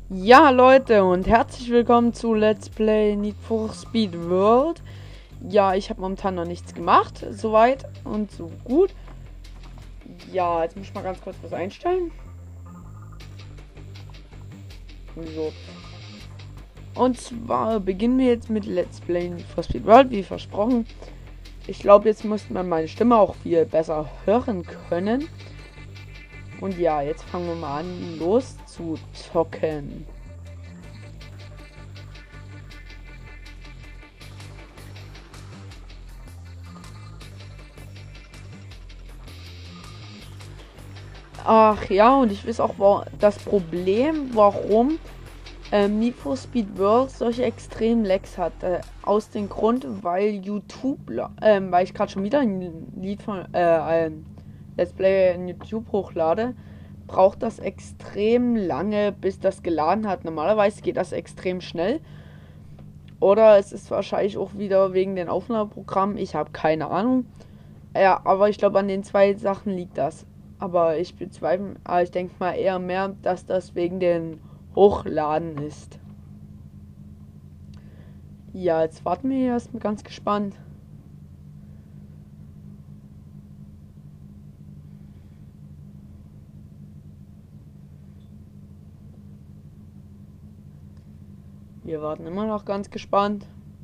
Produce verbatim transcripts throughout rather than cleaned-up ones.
Ja, Leute, und herzlich willkommen zu Let's Play Need for Speed World. Ja, ich habe momentan noch nichts gemacht, soweit und so gut. Ja, jetzt muss ich mal ganz kurz was einstellen. So. Und zwar beginnen wir jetzt mit Let's Play Need for Speed World, wie versprochen. Ich glaube, jetzt müsste man meine Stimme auch viel besser hören können. Und ja, jetzt fangen wir mal an, los zu zocken. Ach ja, und ich weiß auch wa- das Problem, warum ähm, Need for Speed World solche extremen Lags hat. Äh, aus dem Grund, weil YouTube, la- ähm, weil ich gerade schon wieder ein Lied von, äh, ein Let's Play in YouTube hochlade, braucht das extrem lange, bis das geladen hat. Normalerweise geht das extrem schnell. Oder es ist wahrscheinlich auch wieder wegen den Aufnahmeprogrammen. Ich habe keine Ahnung. Ja, aber ich glaube, an den zwei Sachen liegt das. Aber ich bezweifle, aber ich denke mal eher mehr, dass das wegen den Hochladen ist. Ja, jetzt warten wir hier erstmal ganz gespannt. Wir warten immer noch ganz gespannt.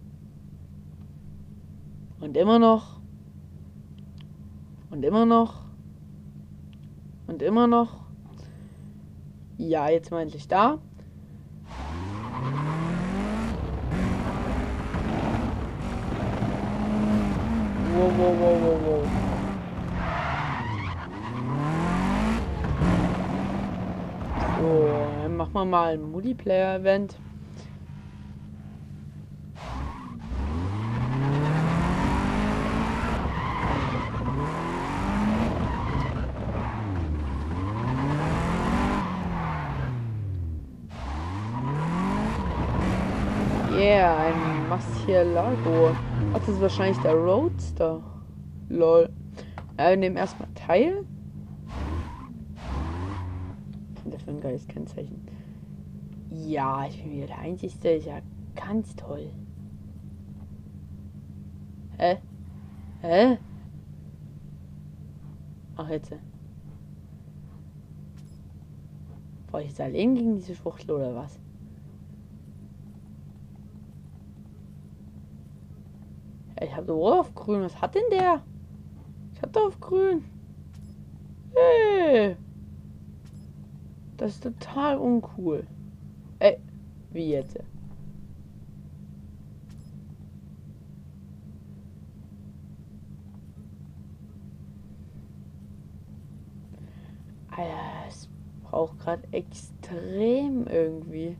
Und immer noch. Und immer noch. Und immer noch. Ja, jetzt mal endlich da. Wow, wow, wow, wow, wow. So, dann machen wir mal ein Multiplayer-Event. Yeah, ein Murcielago. Ach, das ist wahrscheinlich der Roadster. Lol. Ja, wir nehmen erstmal teil. Was ist das für ein geiles Kennzeichen? Ja, ich bin wieder der Einzige. Ist ja ganz toll. Hä? Hä? Ach, jetzt. War ich jetzt allein gegen diese Schwuchtel oder was? Ich hab doch auf grün. Was hat denn der? Ich hatte auf grün. Hey. Das ist total uncool. Ey, wie jetzt? Alter, es braucht gerade extrem irgendwie.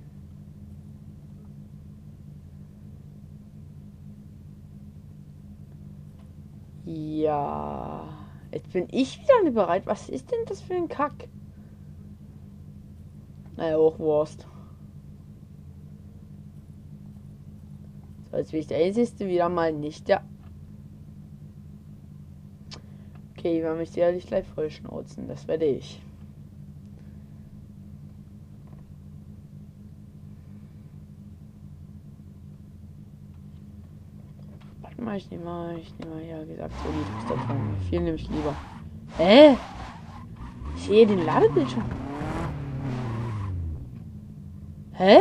Ja, jetzt bin ich wieder nicht bereit. Was ist denn das für ein Kack? Naja, auch Wurst. So, jetzt will ich der Einzige wieder mal nicht. Ja. Okay, wir mich sicherlich gleich vollschnauzen. Das werde ich. Warte mal, ich nehme mal, ich nehme mal, ja gesagt, so die Tastatur. Viel nehme ich lieber. Hä? Ich sehe den Ladebildschirm. Hä?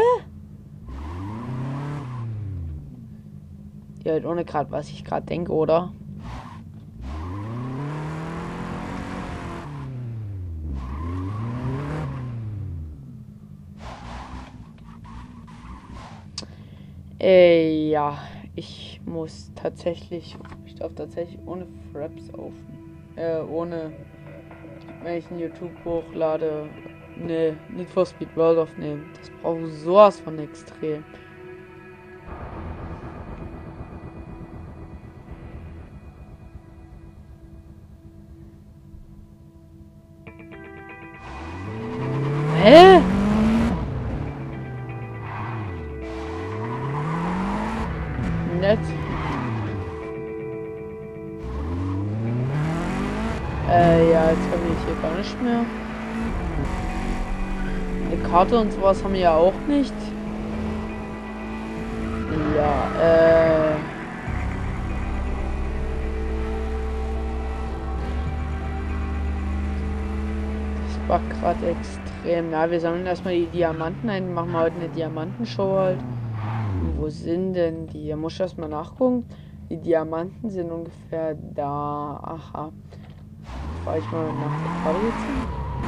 Ja, halt ohne gerade, was ich gerade denke, oder? Äh, ja, ich muss tatsächlich, ich darf tatsächlich ohne Fraps auf, äh, ohne, wenn ich ein YouTube hochlade, ne, Need for Speed World aufnehmen. Das braucht sowas von extrem. Hä? Nett. Äh, ja, jetzt habe ich hier gar nicht mehr. Karte und sowas haben wir ja auch nicht. Ja, äh... das war gerade extrem. Ja, wir sammeln erstmal die Diamanten ein. Machen wir heute eine Diamantenshow halt. Und wo sind denn die? Da muss ich erstmal nachgucken. Die Diamanten sind ungefähr da. Aha. Fahr ich mal nach der Karte jetzt hin.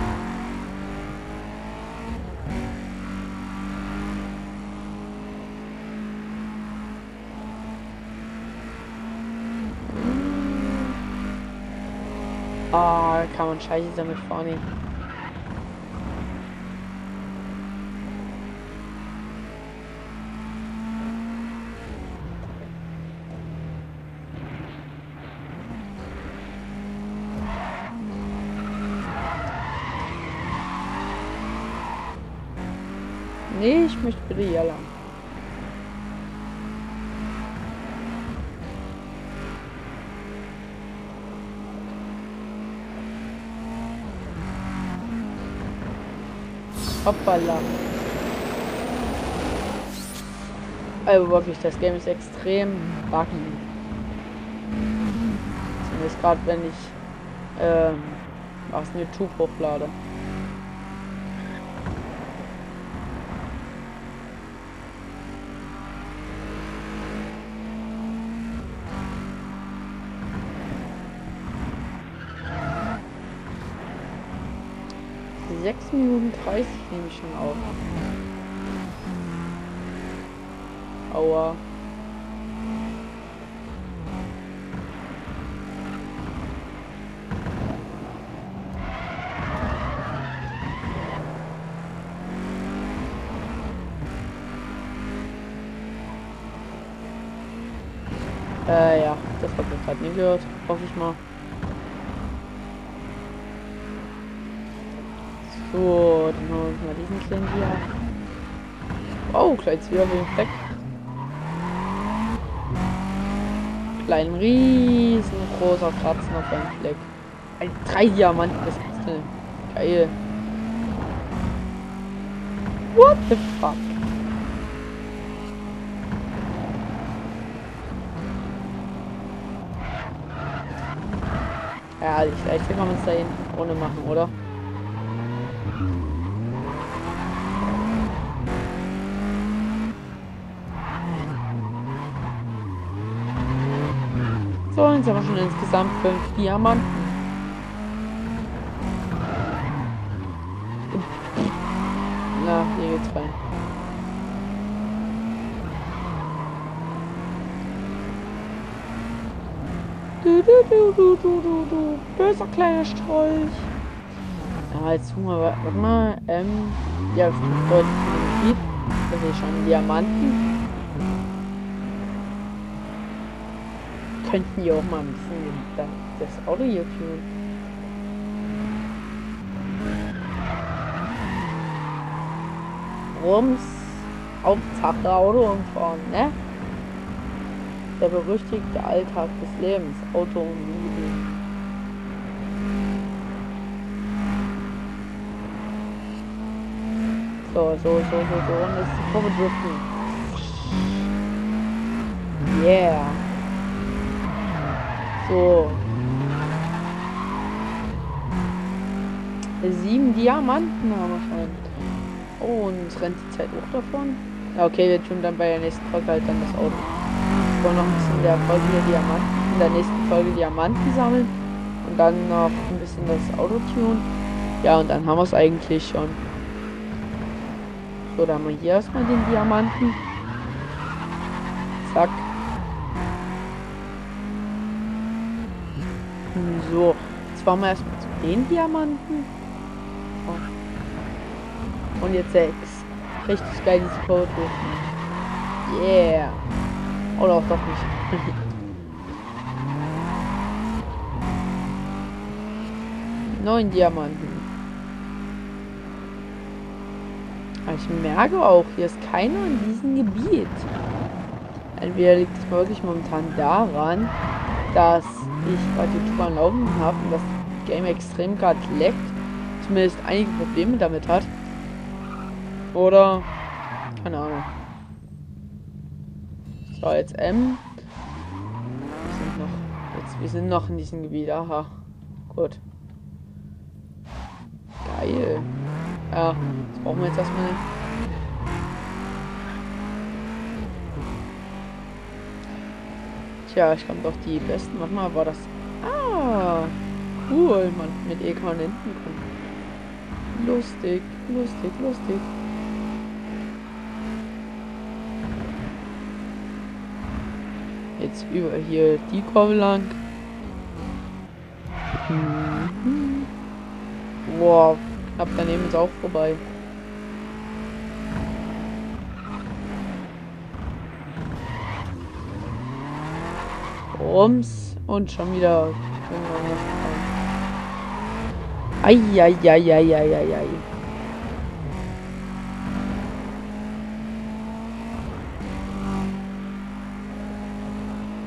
Ah, kann man scheiße damit fahren. Nee, ich möchte bitte hier lang. Hoppala. Also wirklich, das Game ist extrem buggy. Zumindest gerade wenn ich ähm, aus YouTube hochlade. sechs Minuten dreißig nehme ich schon auf. Aua. Äh, ja, das hat ihr gerade nicht gehört, hoffe ich mal. So, dann holen wir uns mal diesen kleinen hier. Oh, gleich wieder mit dem Fleck. Kleinen, riesengroßer Kratzen auf einem Fleck. Ein, drei Diamanten, das ist denn geil. What the fuck? Ja, vielleicht kann man es da hinten ohne machen, oder? So, jetzt haben wir schon insgesamt fünf Diamanten. Na, hier geht's rein. Du, du, du, du, du, du, du. Böser kleiner Strolch. Ja, jetzt suchen wir, warte mal, ähm, ja, fünf Leute im Gebiet. Das ist schon Diamanten. Könnten hier auch mal ein bisschen das Auto hier tunen. Rums, Hauptsache Auto umfahren, ne? Der berüchtigte Alltag des Lebens, Auto umliegen. So, so, so, so, so, und jetzt die Kurve driften. Yeah. So. Sieben Diamanten haben wir schon. Oh, und uns rennt die Zeit auch davon. Ja, okay, wir tun dann bei der nächsten Folge halt dann das Auto. Wir wollen noch ein bisschen in der Folge hier Diamanten, in der nächsten Folge Diamanten sammeln. Und dann noch ein bisschen das Auto tun. Ja, und dann haben wir es eigentlich schon. So, dann haben wir hier erstmal den Diamanten. Zack. So, jetzt fahren wir erstmal zu den Diamanten. Oh. Und jetzt sechs. Richtig geil, diese Foto. Yeah. Oder auch doch nicht. Neun Diamanten. Aber ich merke auch, hier ist keiner in diesem Gebiet. Entweder liegt es wirklich momentan daran, dass ich gerade YouTube am Laufen habe und das Game extrem gerade leckt, zumindest einige Probleme damit hat. Oder? Keine Ahnung. So, jetzt M. Wir sind noch, jetzt, wir sind noch in diesem Gebiet. Aha. Gut. Geil. Ja, das brauchen wir jetzt erstmal nicht. Tja, ich kann doch die besten. Warte mal, war das. Ah, cool, man. Mit E kann man hinten kommen. Lustig, lustig, lustig. Jetzt über hier die Kurve lang. Mhm. Wow, knapp daneben ist auch vorbei. Rums und schon wieder. Eieieiei.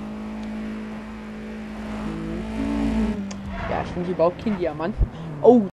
Ja, ich finde überhaupt kein Diamant. Oh,